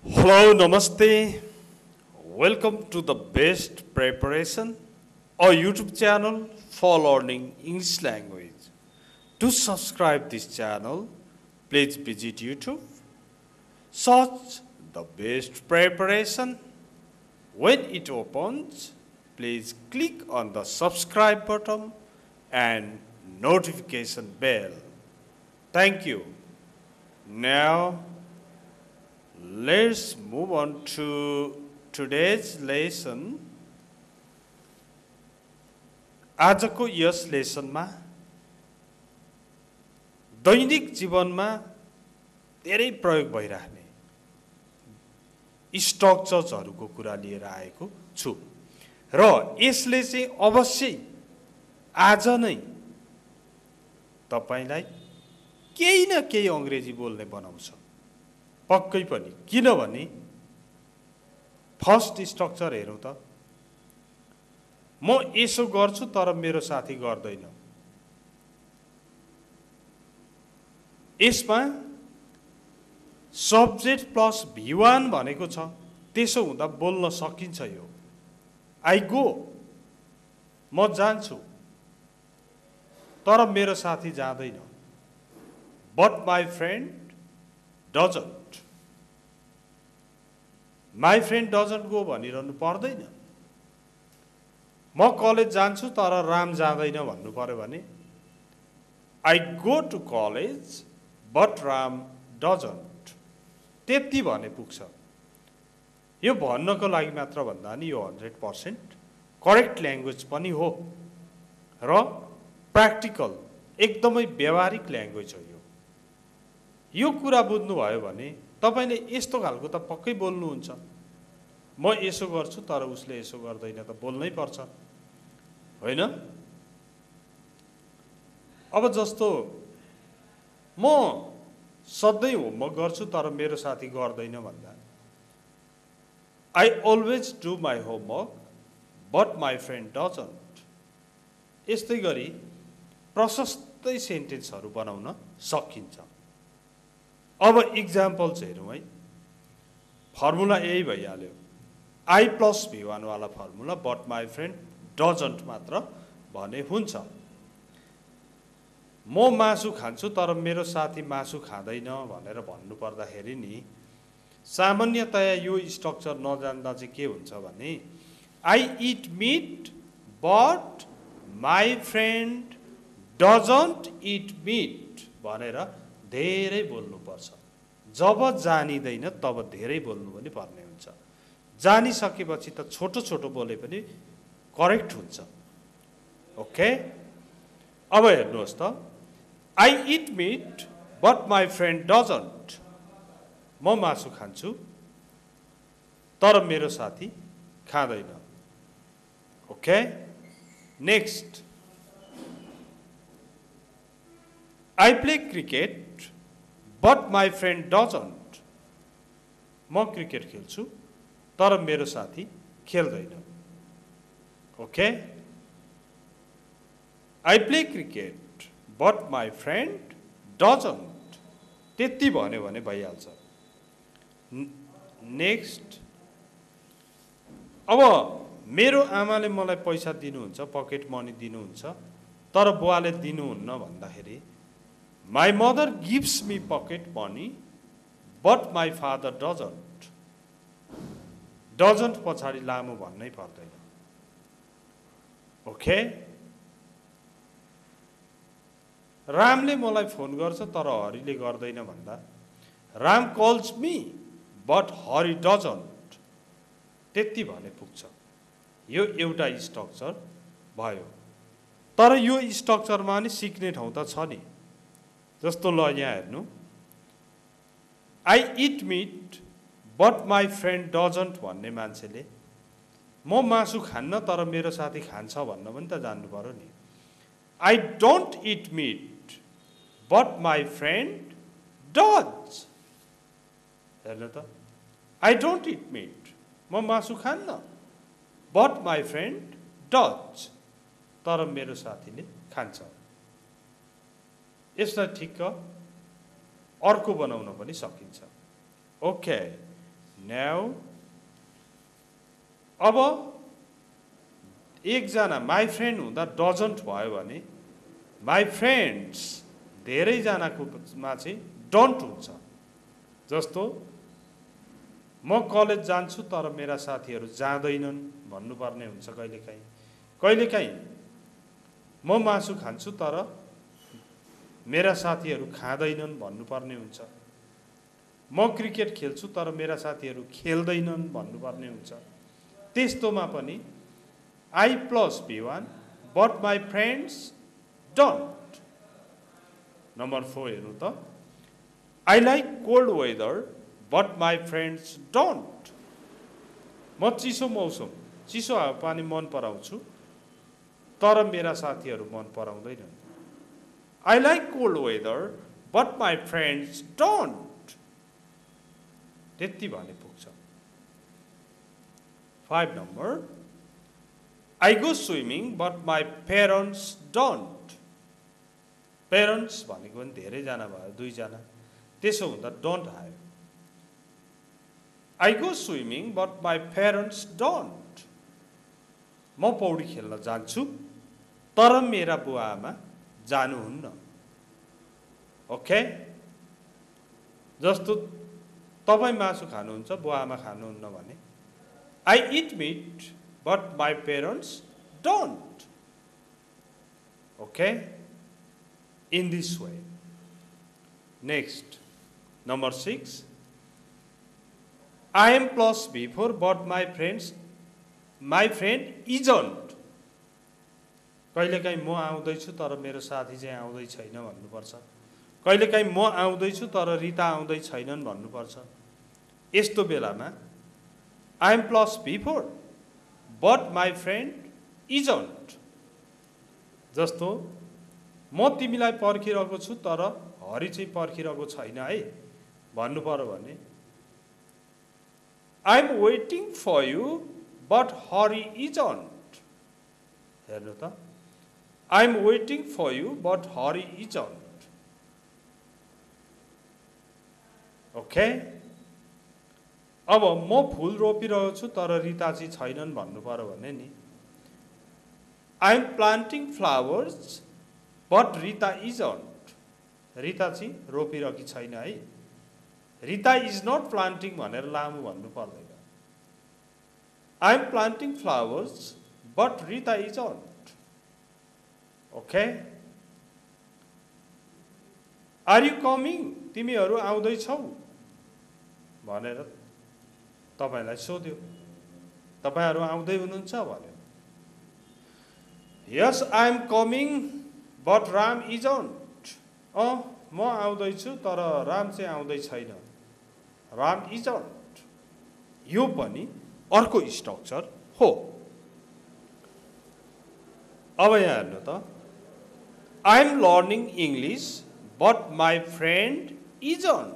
Hello, Namaste. Welcome to the Best Preparation, a YouTube channel for learning English language. To subscribe this channel, please visit YouTube. Search the Best Preparation. When it opens, please click on the subscribe button and notification bell. Thank you. Now, let's move on to today's lesson. आजको यस लेसनमा दैनिक जीवनमा धेरै प्रयोग भइरहने स्ट्रक्चर्सहरुको कुरा लिएर आएको छु र यसले चाहिँ अवश्य आज नै तपाईलाई केही न केही अंग्रेजी बोल्ने बनाउँछ पक्कै पनि किनभने फर्स्ट स्ट्रक्चर हेरौं त म यसो गर्छु तर मेरो साथी गर्दैन यसमा सब्जेक्ट प्लस V1 भनेको छ त्यसो हुँदा बोल्न सकिन्छ यो आई गो म जान्छु तर मेरो साथी जाँदैन but my friend doesn't my friend doesn't go भनिरहनु पर्दैन म कलेज जान्छु तर राम जाँदैन भन्नु पर्यो भने I go to college but Ram doesn't त्यति भने पुग्छ यो भन्नको लागि मात्र भन्दा नि यो 100% करेक्ट ल्याङ्ग्वेज पनि हो र प्र्याक्टिकल एकदमै व्यावहारिक ल्याङ्ग्वेज हो यो कुरा बुझ्नु भयो भने तपाईले यस्तो खालको त पक्कै बोल्नुहुन्छ म यसो गर्छु तर उसले यसो गर्दैन त बोल्नै पर्छ हैन अब जस्तो म सधैं होमवर्क गर्छु तर मेरो साथी गर्दैन भन्दा I always do my homework but my friend doesn't यस्तै गरी प्रशस्तै सेन्टेन्सहरु बनाउन सकिन्छ अब इक्जाम्पल्स हेरौं है फर्मुला यही भइहाल्यो आई प्लस V1 वाला formula but my friend doesn't मात्र भने हुन्छ म मासु खान्छु तर मेरो साथी मासु खाँदैन भनेर भन्नु पर्दाखेरि नि सामान्यतया यो स्ट्रक्चर नजान्दा चाहिँ के हुन्छ भने I eat meat but my friend doesn't eat meat भनेर धेरै बोल्नु पर्छ जब जानिदैन तब धेरै बोल्नु पनि पर्ने हुन्छ जानिसकेपछि त छोटो छोटो बोले पनि करेक्ट हुन्छ ओके अब हेर्नुहोस् त I eat meat but my friend doesn't म मासु खान्छु तर मेरो साथी खाँदैन okay next I play cricket but my friend doesn't म क्रिकेट खेल्छु तर मेरो साथी खेल्दैन okay I play cricket but my friend doesn't त्यति भन्यो भने भइहाल्छ नेक्स्ट अब मेरो आमाले मलाई पैसा दिनुहुन्छ पकेट मनी दिनुहुन्छ तर बुवाले दिनुहुन्न भन्दाखेरि My mother gives me pocket money, but my father doesn't. Doesn't पछाडि लामो भन्नै पर्दैन ओके रामले मलाई फोन गर्छ तर हरिले गर्दैन भन्दा Ram calls me but Hari doesn't त्यति भने पुग्छ यो एउटा स्ट्रक्चर भयो तर यो स्ट्रक्चरमा नि सिक्ने ठाउँ त छ नि जस्तो ल यहाँ हेर्नु I eat meat but my friend doesn't भन्ने मान्छेले म मासु खान्न तर मेरो साथी खान्छ भन्न पनि त जान्नु पर्यो नि I don't eat meat but my friend does हेर्नु त आई डोन्ट इट मीट म मासु खान्न बट माई फ्रेन्ड डज तर मेरो साथीले खान्छ यसलाई ठिक्क अर्को बनाउन पनि सकिन्छ ओके Now, अब एकजना माई फ्रेन्ड हुँदा डजन्ट भयो भने माई फ्रेन्ड्स धेरैजनाकोमा चाहिँ डोन्ट हुन्छ। जस्तो म कलेज जान्छु तर मेरा साथीहरू जाँदैनन् भन्नुपर्ने हुन्छ कहिलेकाहीँ। कहिलेकाहीँ म मासु खान्छु तर मेरा साथीहरू खाँदैनन् भन्नुपर्ने हुन्छ। म क्रिकेट खेल्छु तर मेरा साथीहरू खेल्दैनन् भन्नुपर्ने हुन्छ। त्यस्तोमा पनि I plus B1 but my friends don't. Number 4 हेर्नु त I like cold weather but my friends don't. म चिसो मौसम चिसो हावापानी मन पराउँछु तर मेरा साथीहरू मन पराउँदैनन्। I like cold weather but my friends don't. त्यति भने पुग्छ। 5 number I go swimming but my parents don't. Parents भनेको पनि धेरैजना भयो, दुईजना, त्यसो हुँदा don't आयो। I go swimming but my parents don't. म पौडी खेल्न जान्छु तर मेरा बुवा आमा जानुहुन्न। ओके, जस्तो तपाईँ मासु खानुहुन्छ बुवा आमा खानुहुन्न भने I eat meat but my parents don't. Okay? In this way. Next, number 6. I am plus before but my friend isn't. कहिलेकाहीँ म आउँदैछु तर मेरो साथी चाहिँ आउँदै छैन भन्नुपर्छ। कहिलेकाहीँ म आउँदैछु तर रिता आउँदै छैनन् भन्नुपर्छ। यस्तो बेलामा I am plus before but my friend isn't. जस्तो म तिमीलाई पर्खिरहेको छु तर हरि चाहिँ पर्खिरहेको छैन है भन्नु पर्यो भने I am waiting for you but Hari isn't. हेर्नु त I am waiting for you but Hari isn't. Okay, अब म फुल रोपिरहेको छु तर रिता चाहिँ छैनन् भन्नु पर्यो भने नि I am planting flowers but Rita isn't. Rita चाहिँ रोपिरहेकी छैन है। रिता is not planting भनेर लामो भन्नु पर्दैन। I am planting flowers but Rita isn't. Okay? Are you coming? तिमीहरू आउँदैछौ भनेर तपाईलाई सोध्यो। तपाईहरु आउँदै हुनुहुन्छ भन्यो। Yes, I am coming but Ram isn't. म आउँदै छु तर राम चाहिँ आउँदै छैन। Ram isn't. यो पनि अर्को स्ट्रक्चर हो। अब यहाँ हेर्नु त I am learning English but my friend isn't.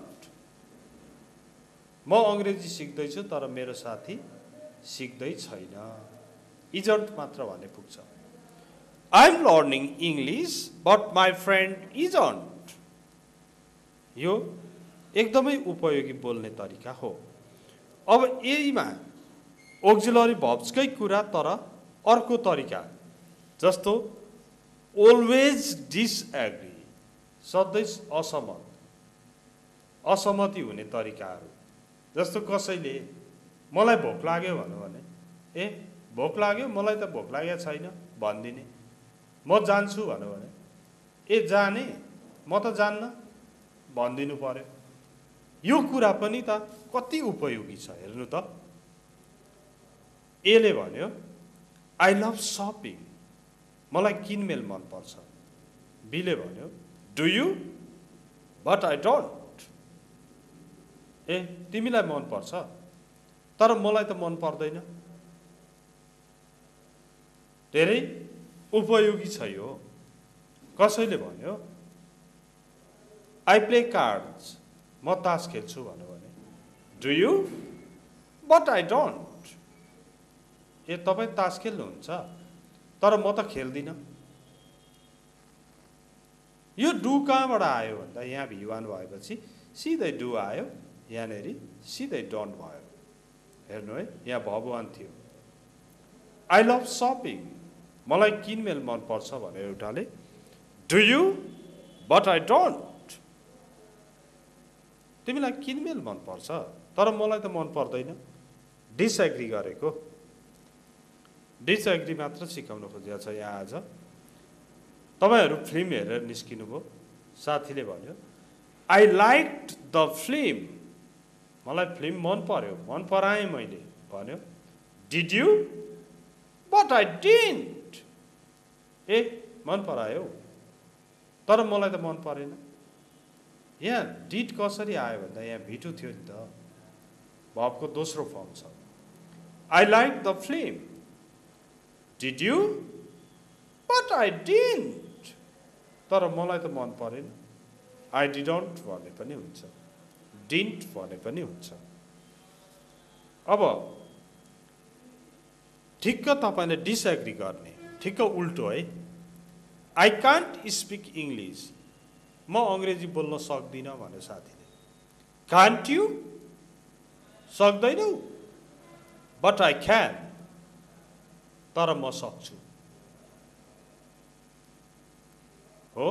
म अंग्रेजी सिक्दै छु तर मेरो साथी सिक्दै छैन। isn't मात्र भने पुग्छ। I am learning English but my friend isn't. यो एकदमै उपयोगी बोल्ने तरिका हो। अब यहीमा auxiliary verbs कै कुरा तर अर्को तरिका जस्तो always disagree, सधैं असहमत, असहमति हुने तरिकाहरू जस्तो कसैले मलाई भोक लाग्यो भन्नु भने ए भोक लाग्यो मलाई त भोक लागेको छैन भन्दिने। म जान्छु भन्नु भने ए जाने म त जान्न भन्दिनु पर्यो। यो कुरा पनि त कति उपयोगी छ हेर्नु त। एले भन्यो I love shopping, मलाई किनमेल मन पर्छ। बीले भन्यो Do you? But I don't. ए तिमीलाई मन पर्छ तर मलाई त मन पर्दैन। धेरै उपयोगी छ यो। कसैले भन्यो I play cards, म तास खेल्छु भन्नु भने Do you? But I don't. ए तपाई तास खेल्नुहुन्छ तर म त खेल्दिन। यो डु कहाँबाट आयो भन्दा यहाँ V1 भएपछि सिधै डु आयो, यहाँनेरि सिधै डोन्ट भयो। हेर्नु है, यहाँ भगवान थियो। आई लभ सपिङ, मलाई किनमेल मनपर्छ भने एउटाले, do you, but I don't, तिमीलाई किनमेल मनपर्छ तर मलाई त मन पर्दैन। डिसएग्री गरेको, डिसएग्री मात्र सिकाउनु खोजेको छ यहाँ आज। तपाईहरू फिल्म हेरेर निस्किनुभयो, साथीले भन्यो आई लाइक्ड द फिल्म, मलाई फिल्म मन पर्यो, मन पराएँ मैले भन्यो। Did you, but I didn't, ए मन परायो तर मलाई त मन परेन। यहाँ डिड कसरी आयो भन्दा यहाँ भिटु थियो नि त, भर्बको दोस्रो फर्म छ। I like the film, did you, but I didn't, तर मलाई त मन परेन। आई डिडन्ट भने पनि हुन्छ, डिन्ट भने पनि हुन्छ। अब ठिक्क तपाईँले डिसएग्री गर्ने, ठिक्क उल्टो है। आई कान्ट स्पिक इङ्ग्लिस, म अङ्ग्रेजी बोल्न सक्दिनँ भन्यो साथीले। कान्ट यु, सक्दैनौ, बट आई क्यान, तर म सक्छु। हो,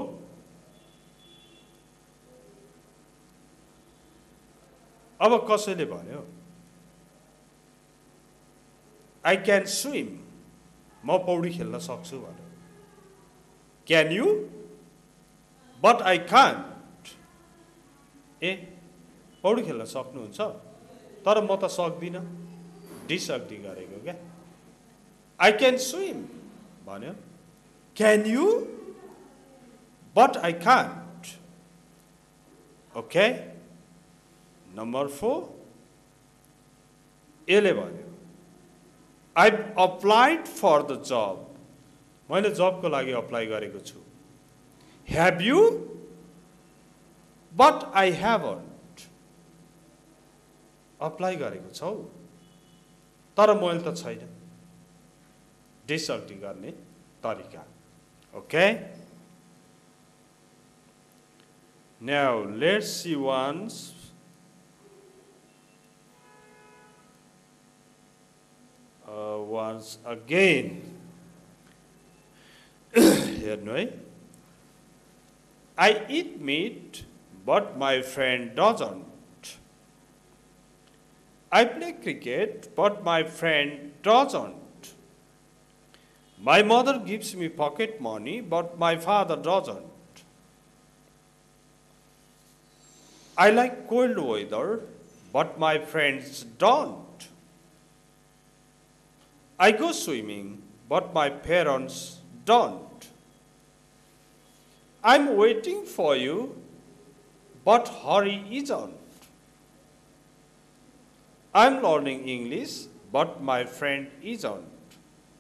अब कसैले भन्यो आई क्यान स्विम, म पौडी खेल्न सक्छु भन्यो। Can you, but I can't, ए पौडी खेल्न सक्नुहुन्छ तर म त सक्दिनँ, डिसएग्री गरेको क्या। आई क्यान स्विम भन्यो, can you, but I can't. Okay, number 4 यसले भन्यो I applied for the job, मैले जबको लागि अप्लाई गरेको छु। Have you, but I haven't, apply गरेको छौ तर मैले त छैन। डिसएग्री गर्ने तरिका। Okay, now let's see once again. हेर्नु है, I eat meat, but my friend doesn't. I play cricket, but my friend doesn't. My mother gives me pocket money, but my father doesn't. I like cold weather, but my friends don't. I go swimming, but my parents don't. I'm waiting for you, but hurry isn't. I'm learning English, but my friend isn't.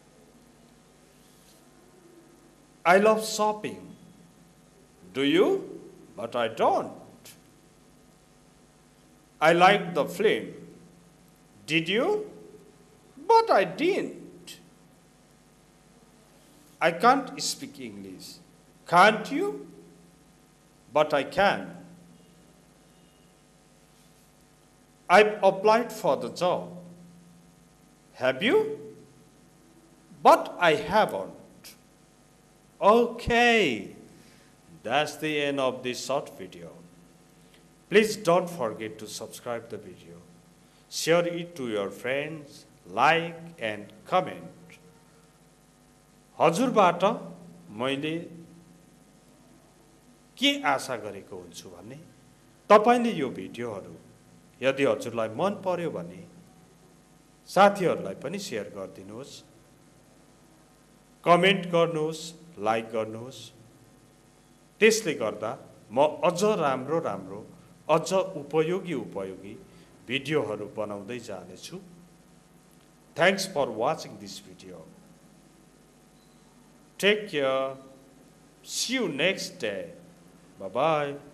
I love shopping. Do you? But I don't. I liked the film. Did you? But I didn't. I can't speak English. Can't you? But I can. I've applied for the job. Have you? But I haven't. Okay. That's the end of this short video. Please don't forget to subscribe the video. Share it to your friends. Like and comment. हजुरबाट मैले के आशा गरेको हुन्छु भने तपाईले यो भिडियोहरू यदि हजुरलाई मन पर्यो भने साथीहरूलाई पनि सेयर गरिदिनुहोस्, कमेन्ट गर्नुहोस्, लाइक गर्नुहोस्। त्यसले गर्दा म अझ राम्रो राम्रो, अझ उपयोगी भिडियोहरू बनाउँदै जानेछु। Thanks for watching this video. Take care. See you next day. Bye-bye.